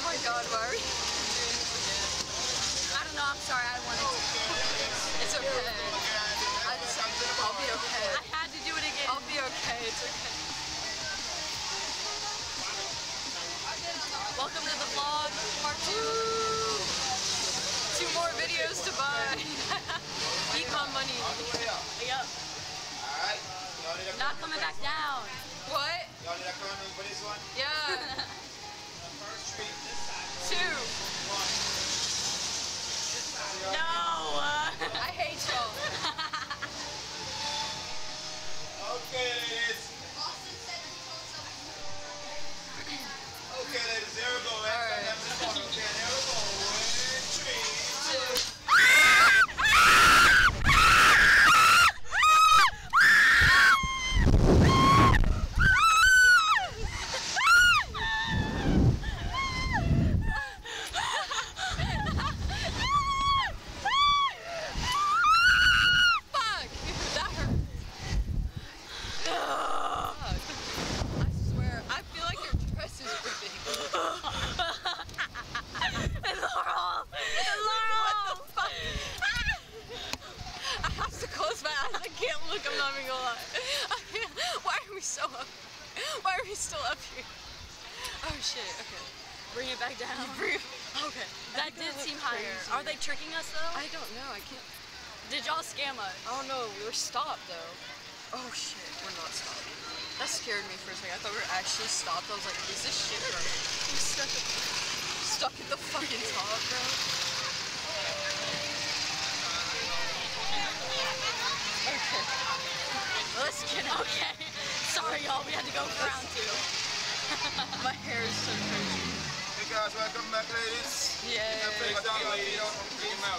my god, why are we doing this again? I don't know, I'm sorry, I wanted to. It's okay. I'll be okay. I had to do it again. I'll be okay, it's okay. Welcome to the vlog, part 2. 2 more videos to buy. Eat my money. Yep. Not coming back down. What? Y'all need a condom for this one? Yeah. First treat. 2. No. I hate y'all. Okay, ladies. Okay, ladies, there we go. Alright. Okay, there we go. 1, 3, 2. Look, I'm not even gonna lie. Why are we so up? Why are we still up here? Oh shit, okay. Bring it back down. Okay. That did seem higher. Are they tricking us though? I don't know, I can't. Did y'all scam us? I don't know, we were stopped though. Oh shit, we're not stopped. That scared me for a second. I thought we were actually stopped. I was like, is this shit right? We're stuck at the fucking top, bro. Okay. Let's get it. Okay. Sorry y'all, we had to go for round 2. My hair is so crazy. Hey guys, welcome back, ladies. Yeah. Please down, ladies.